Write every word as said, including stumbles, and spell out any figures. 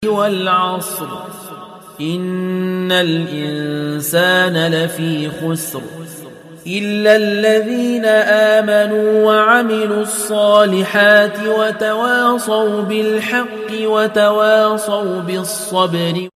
والعصر إن الإنسان لفي خسر إلا الذين آمنوا وعملوا الصالحات وتواصوا بالحق وتواصوا بالصبر.